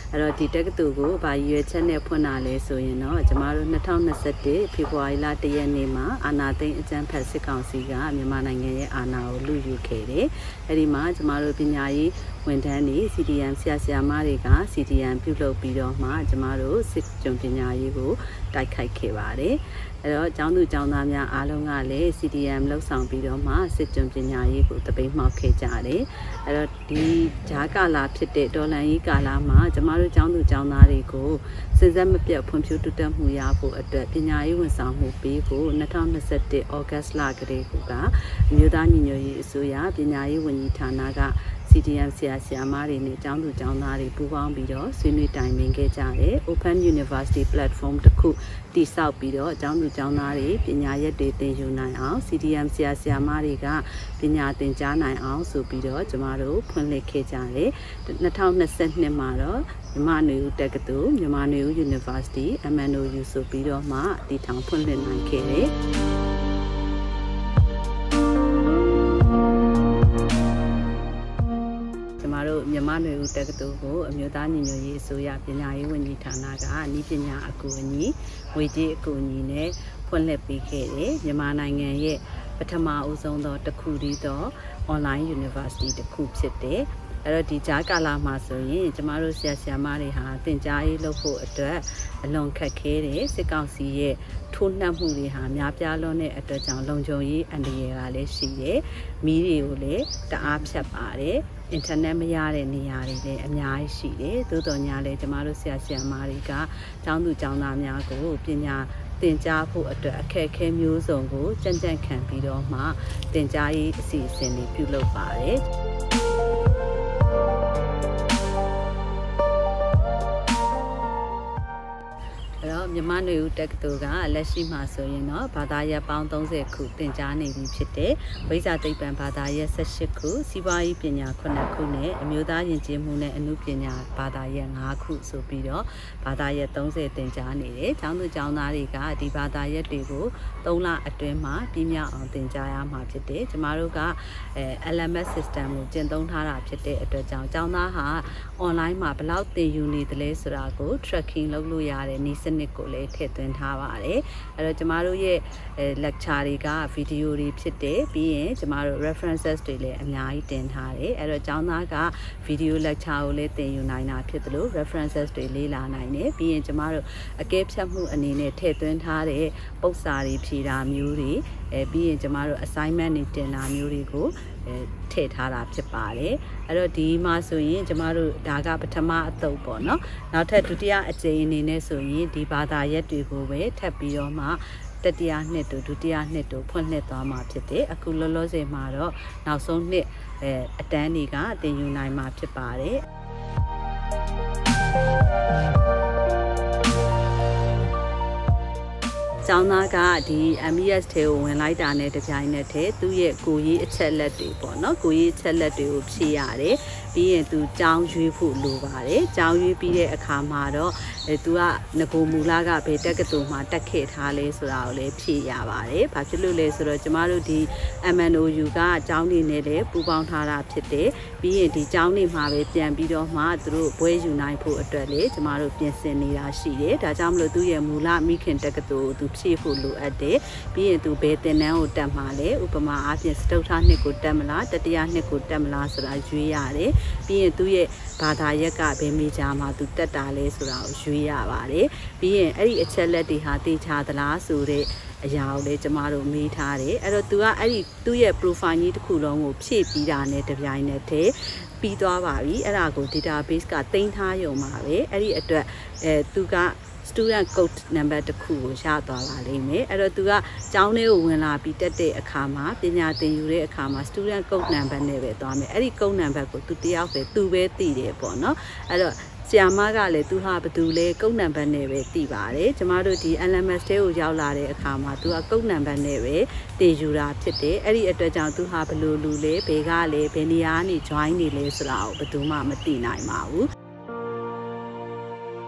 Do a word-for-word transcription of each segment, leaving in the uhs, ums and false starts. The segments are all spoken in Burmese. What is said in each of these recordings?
အဲ့တော့ဒီတက္ကသိုလ်ကိုဗာရွေးချက်နဲ့ဖွင့်လာလဲဆိုရင်တော့ကျမတို့နှစ်ထောင်နှစ်ဆယ့်တစ်ဖေဖော်ဝါရီလတရက်နေ့မှာအာဏာသိမ်းအကြမ်းဖက်စစ်ကောင်စီကမြန်မာနိုင်ငံရဲ့အာဏာကိုလူယူခဲ့တယ်။အဲ့ဒီမှာကျမတို့ပညာရေးဝန်ထမ်းတွေ C D M ဆရာဆရာမတွေက C D M ပြုလုပ်ပြီးတော့မှကျမတို့စစ်ကြုံပညာရေးကိုတိုက်ခိုက်ခဲ့ပါတယ်။အဲ့တော့ကျောင်းသူကျောင်းသားများအားလုံးကလည်း C D M လှုပ်ဆောင်ပြီးတော့မှစစ်ကြုံပညာရေးကိုတပိတ်မှောက်ခဲ့ကြတယ်။အဲ့တော့ဒီဂျာကာလာဖြစ်တဲ့ဒေါ်လန်ကြီးကာလာမှာကျမတို့ကျောင်းသူကျောင်းသားတွေကိုစဉ်ဆက်မပြတ်ဖွံ့ဖြိုးတိုးတက်မှုရဖို့အတွက်ပညာရေးဝန်ဆောင်မှုပေးဖို့နှစ်ထောင်နှစ်ဆယ့်တစ်ဩဂတ်လကလေးကအမျိုးသားညီညွတ်ရေးအစိုးရပညာရေးဝန်ကြီးဌာနကC D M ဆရာဆရာမတွေနဲ့ကျောင်းသူကျောင်းသားတွေပူးပေါင်းပြီးတော့ဆွေးနွေးတိုင်ပင်ခဲ့ကြတယ် Open University Platform တစ်ခုတည်ဆောက်ပြီးတော့ကျောင်းသူကျောင်းသားတွေပညာရပ်တွေသင်ယူနိုင်အောင် C D M ဆရာဆရာမတွေကပညာသင်ကြားနိုင်အောင်ဆိုပြီးတော့ကျမတို့ဖွင့်လှစ်ခဲ့ကြတယ်နှစ်ထောင်နှစ်ဆယ့်နှစ်မှာတော့မြန်မာနွေဦးတက္ကသိုလ်မြန်မာနွေဦး University M N O U ဆိုပြီးတော့မှတည်ထောင်ဖွင့်လှစ်နိုင်ခဲ့တယ်မြန်မာနွေဦးတက္ကသိုလ်ကိုအမျိုးသားညီညွတ်ရေးအစိုးရပညာရေးဝန်ကြီးဌာနကနည်းပညာအကူအညီငွေကြေးအကူအညီနဲ့ဖွင့်လှစ်ပေးခဲ့တယ်မြန်မာနိုင်ငံရဲ့ပထမအဦးဆုံးသောတစ်ခုတည်းသော online university တစ်ခုဖြစ်တယ်အဲ့တော့ဒီကြားကာလမှာဆိုရင်ကျမတို့ဆရာဆရာမတွေဟာသင်ကြားရေးလုပ်ဖို့အတွက်အလွန်ခက်ခဲတယ်စစ်ကောင်စီရဲ့ထိုးနှက်မှုတွေဟာများပြားလွန်းတဲ့အတွက်ကြောင့်လုံခြုံရေးအန္တရာယ်ကလည်းရှိတယ်မီးတွေကိုလည်းတအားဖြတ်ပါတယ်အင်တာနက်မရတဲ့နေရာတွေလည်းအများကြီးရှိတယ်သို့တော်ညာလည်းကျမတို့ဆရာဆရာမတွေကကျောင်းသူကျောင်းသားများကိုပညာသင်ကြားဖို့အတွက်အခက်အခဲမျိုးစုံကိုကြံ့ကြံ့ခံပြီးတော့မှသင်ကြားရေးအစီအစဉ်တွေပြုလုပ်ပါတယ်မြန်မာနွေဦးတက္ကသိုလ်ကလက်ရှိမှာဆိုရင်တော့ဘာသာရပ်ပေါင်းသုံးဆယ်ခုသင်ကြားနေပြီဖြစ်တဲ့ဝိဇ္ဇာသိပ္ပံဘာသာရပ်၁၈ခုစီးပွားရေးပညာခုနှစ်ခုနဲ့အမျိုးသားယဉ်ကျေးမှုနဲ့အမှုပညာဘာသာရပ်၅ခုဆိုပြီးတော့ဘာသာရပ်သုံးဆယ်သင်ကြားနေတယ်။ကျောင်းသူကျောင်းသားတွေကဒီဘာသာရပ်တွေကိုသုံးလအတွင်းမှာပြီးမြောက်အောင်သင်ကြားရမှာဖြစ်တယ်။ကျမတို့ကအဲ L M S system ကိုကျင့်သုံးထားတာဖြစ်တဲ့အတွက်ကြောင့်ကျောင်းသားဟာ online မှာဘယ်လောက်သင်ယူနေသလဲဆိုတာကို tracking လုပ်လို့ရတဲ့နည်းစနစ်ကိုလည်းထည့်သွင်းထားပါတယ်အဲ့တော့ကျမတို့ရဲ့ lecture တွေကဗီဒီယိုတွေဖြစ်တယ်ပြီးရင်ကျမတို့ references တွေလည်းအများကြီးတင်ထားတယ်အဲ့တော့ကျောင်းသားကဗီဒီယို lecture ကိုလည်းသင်ယူနိုင်တာဖြစ်တယ်လို့ references တွေလေ့လာနိုင်တယ်ပြီးရင်ကျမတို့အကဲဖြတ်မှုအနေနဲ့ထည့်သွင်းထားတဲ့ပုဒ်စာတွေဖြေတာမျိုးတွေအဲပြီးရင်ကျမတို့ assignment တွေတင်တာမျိုးတွေကိုအဲထည့်ထားတာဖြစ်ပါတယ်အဲ့တော့ဒီမှာဆိုရင်ကျမတို့ဒါကပထမအသုတ်ပေါ့နော်နောက်ထပ်ဒုတိယအကြိမ်အနေနဲ့ဆိုရင်ဒီဘာသာရပ်တွေကိုပဲထပ်ပြီးတော့မှတတိယနှစ်တို့ဒုတိယနှစ်တို့ဖွင့်လှစ်သွားမှာဖြစ်တယ်အခုလောလောဆယ်မှာတော့နောက်ဆုံးနှစ်အဲအတန်းတွေကသင်ယူနိုင်မှာဖြစ်ပါတယ်ကျောင်းသားကဒီ M E S ထဲကိုဝင်လိုက်တာနဲ့တပြိုင်နက်တည်းသူ့ရဲ့ကိုရေးအချက်လက်တွေပေါ့နော်ကိုရေးအချက်လက်တွေကိုဖြည့်ရတယ်ပြီးရင်သူကျောင်းရွေးဖို့လိုပါတယ်ကျောင်းရွေးပြီးတဲ့အခါမှာတော့အဲသူကငကိုမူလာကဘယ်တက္ကသိုလ်မှာတက်ခဲ့ထားလဲဆိုတာကိုလည်းဖြည့်ရပါတယ်ဘာဖြစ်လို့လဲဆိုတော့ကျမတို့ဒီ M N O U ကကျောင်းနေနဲ့လည်းပူးပေါင်းထားတာဖြစ်တယ်ပြီးရင်ဒီကျောင်းနေမှာပဲပြန်ပြီးတော့မှသူတို့ဘွဲယူနိုင်ဖို့အတွက်လေကျမတို့ပြင်ဆင်နေတာရှိတယ်ဒါကြောင့်မလို့သူ့ရဲ့မူလမိခင်တက္ကသိုလ်သူဖြည့်ဖို့လိုအပ်တယ်ပြီးရင်သူဘယ်သင်တန်းကိုတက်မှာလဲဥပမာအားဖြင့်စတုတ္ထနှစ်ကိုတက်မလားတတိယနှစ်ကိုတက်မလားဆိုတာရွေးရတယ်ပြီးရင်သူ့ရဲ့ဘာသာရက်ကဘယ်မေဂျာမှာသူတက်တာလဲဆိုတာကိုရွေးရပါတယ်ပြီးရင်အဲ့ဒီအချက်လက်တွေဟာသိချသလားဆိုတဲ့အရာကိုလည်းကျမတို့မေးထားတယ်အဲ့တော့သူကအဲ့ဒီသူ့ရဲ့ profile ကြီးတစ်ခုလုံးကိုဖြည့်ပြီးတာနဲ့တပြိုင်နက်တည်းပြီးသွားပါပြီအဲ့ဒါကို database ကတင်ထားရုံပါပဲအဲ့ဒီအတွက်အဲသူကstudent code number တစ်ခုကိုရသွားပါလိမ့်မယ်အဲ့တော့သူကကျောင်းထဲကိုဝင်လာပြီးတက်တဲ့အခါမှာပညာသင်ယူတဲ့အခါမှာ student code number နဲ့ပဲသွားမယ်အဲ့ဒီ code number ကိုသူတယောက်ပဲသူပဲသိတယ်ပေါ့နော်အဲ့တော့ဆရာမကလည်းသူဟာဘယ်သူလဲကုတ်နံပါတ်နဲ့ပဲသိပါတယ်ကျမတို့ဒီ L M S ထဲကိုရောက်လာတဲ့အခါမှာသူကကုတ်နံပါတ်နဲ့ပဲတည်ယူတာဖြစ်တယ်အဲ့ဒီအတွက်ကြောင့်သူဟာဘယ်လိုလူလဲဘယ်ကလဲဘယ်နေရာကနေ join နေလဲဆိုတာကိုဘယ်သူမှမသိနိုင်ပါဘူး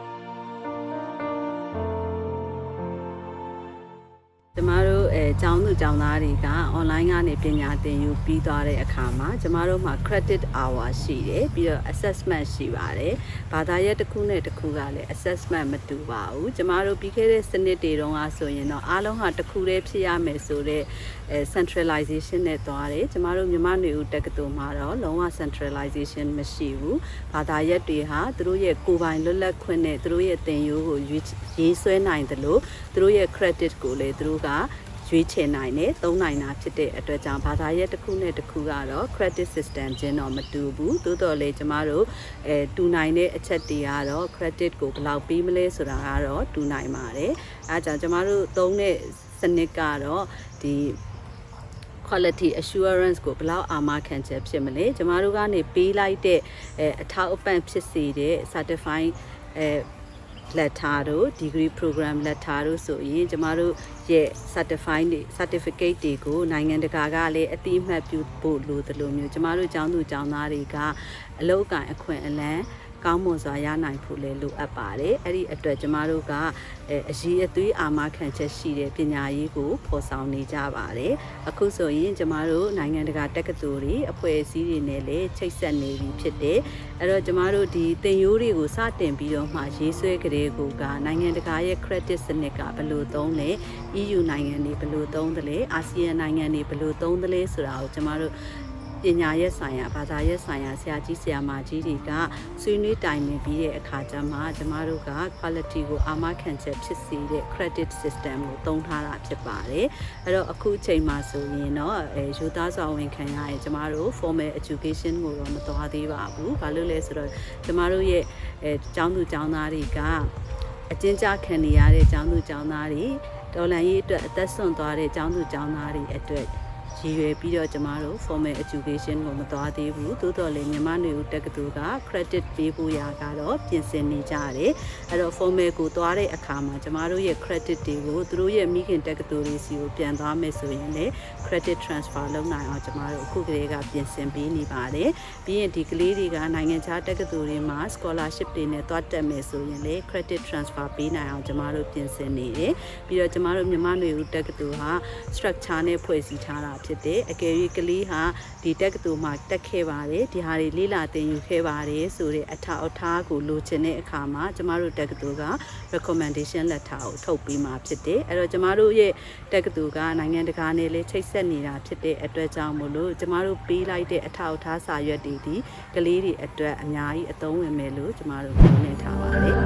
ကျမတို့အဲကျောင်းသူကျောင်းသားတွေက online ကနေပညာသင်ယူပြီးသွားတဲ့အခါမှာကျမတို့မှာ credit hour ရှိတယ်ပြီးတော့ assessment ရှိပါတယ်ဘာသာရပ်တစ်ခုနဲ့တစ်ခုကလည်း assessment မတူပါဘူးကျမတို့ပြီးခဲ့တဲ့စနစ်တွေတုန်းကဆိုရင်တော့အားလုံးဟာတစ်ခုတည်းဖြစ်ရမယ်ဆိုတော့ centralization နဲ့သွားတယ်ကျမတို့မြန်မာ့နေဦးတက္ကသိုလ်မှာတော့လုံးဝ centralization မရှိဘူးဘာသာရပ်တွေဟာသူတို့ရဲ့ကိုယ်ပိုင်လွတ်လပ်ခွင့်နဲ့သူတို့ရဲ့သင်ယူကိုရေးဆွဲနိုင်တယ်လို့သူတို့ရဲ့ credit ကိုလည်းသူတို့ကရွေးချယ်နိုင်တယ်သုံးနိုင်တာဖြစ်တဲ့အတွက်ကြောင့်ဘာသာရပ်တစ်ခုနဲ့တစ်ခုကတော့ credit system ချင်းတော့မတူဘူးသို့တော်လည်းကျမတို့အဲတူနိုင်တဲ့အချက်တွေကတော့ credit ကိုဘယ်လောက်ပေးမလဲဆိုတာကတော့တူနိုင်ပါတယ်အဲဒါကြောင့်ကျမတို့သုံးတဲ့စနစ်ကတော့ဒီ quality assurance ကိုဘယ်လောက်အာမခံချက်ဖြစ်မလဲကျမတို့ကနေပေးလိုက်တဲ့အထောက်အပံ့ဖြစ်စေတဲ့ certified အဲletter တို့ degree program letter တို့ဆိုရင်ကျမတို့ရဲ့ certified တွေ certificate တွေကိုနိုင်ငံတကာကလည်းအတိအမှတ်ပြုဖို့လိုသလိုမျိုးကျမတို့ကျောင်းသူကျောင်းသားတွေကအလုပ်အကန့်အခွင့်အလမ်းကောင်းမွန်စွာရနိုင်ဖို့လည်းလိုအပ်ပါတယ်အဲ့ဒီအတွက်ကျမတို့ကအရေးအသွေးအာမခံချက်ရှိတဲ့ပညာရေးကိုဖော်ဆောင်နေကြပါတယ်အခုဆိုရင်ကျမတို့နိုင်ငံတကာတက္ကသိုလ်တွေအဖွဲ့အစည်းတွေနဲ့လည်းချိတ်ဆက်နေပြီဖြစ်တယ်အဲ့တော့ကျမတို့ဒီသင်ရိုးတွေကိုစတင်ပြီးတော့မှရေးဆွဲကြတဲ့ကိုကနိုင်ငံတကာရဲ့ credit စနစ်ကဘယ်လိုသုံးလဲ E U နိုင်ငံတွေဘယ်လိုသုံးသလဲအာဆီယံနိုင်ငံတွေဘယ်လိုသုံးသလဲဆိုတာကိုကျမတို့ပညာရေးဆိုင်ရာဘာသာရေးဆိုင်ရာဆရာကြီးဆရာမကြီးတွေကဆွေးနွေးတိုင်ပင်ပြီးတဲ့အခါကျမှကျမတို့က quality ကိုအာမခံချက်ဖြစ်စေတဲ့ credit system ကိုသုံးထားတာဖြစ်ပါတယ်အဲ့တော့အခုအချိန်မှာဆိုရင်တော့အဲယူသားစွာဝင်ခံရရင်ကျမတို့ formal education ကိုတော့မသွားသေးပါဘူးဘာလို့လဲဆိုတော့ကျမတို့ရဲ့အဲကျောင်းသူကျောင်းသားတွေကအကျဉ်းချခံနေရတဲ့ကျောင်းသူကျောင်းသားတွေတော်လှန်ရေးအတွက်အသက်ဆွန့်သွားတဲ့ကျောင်းသူကျောင်းသားတွေအတွက်ရည်ရွယ်ပြီးတော့ကျမတို့ formal education ကိုမသွားသေးဘူးသို့တော်လည်းမြန်မာ့နေဦးတက္ကသိုလ်က credit ပေးဖို့ရာကတော့ပြင်ဆင်နေကြတယ်အဲ့တော့ formal ကိုသွားတဲ့အခါမှာကျမတို့ရဲ့ credit တွေကိုသူတို့ရဲ့မိခင်တက္ကသိုလ်တွေစီကိုပြန်သွားမယ်ဆိုရင်လည်း credit transfer လုပ်နိုင်အောင်ကျမတို့အခုကလေးကပြင်ဆင်ပေးနေပါတယ်ပြီးရင်ဒီကလေးတွေကနိုင်ငံခြားတက္ကသိုလ်တွေမှာ scholarship တွေနဲ့သွားတက်မယ်ဆိုရင်လည်း credit transfer ပေးနိုင်အောင်ကျမတို့ပြင်ဆင်နေတယ်ပြီးတော့ကျမတို့မြန်မာ့နေဦးတက္ကသိုလ်ဟာ structure နဲ့ဖွဲ့စည်းထားတာဖြစ်တယ်အကယ်၍ကလေးဟာဒီတက္ကသိုလ်မှာတက်ခဲ့ပါတယ်ဒီဟာတွေလေ့လာသင်ယူခဲ့ပါတယ်ဆိုတဲ့အထောက်အထားကိုလိုချင်တဲ့အခါမှာကျမတို့တက္ကသိုလ်က recommendation letter ကိုထုတ်ပေးမှာဖြစ်တယ်အဲ့တော့ကျမတို့ရဲ့တက္ကသိုလ်ကနိုင်ငံတကာနဲ့လည်းချိတ်ဆက်နေတာဖြစ်တဲ့အတွက်ကြောင့်မို့လို့ကျမတို့ပေးလိုက်တဲ့အထောက်အထားစာရွက်တွေဒီကလေးတွေအတွက်အများကြီးအသုံးဝင်မယ်လို့ကျမတို့ပြောနေထားပါတယ်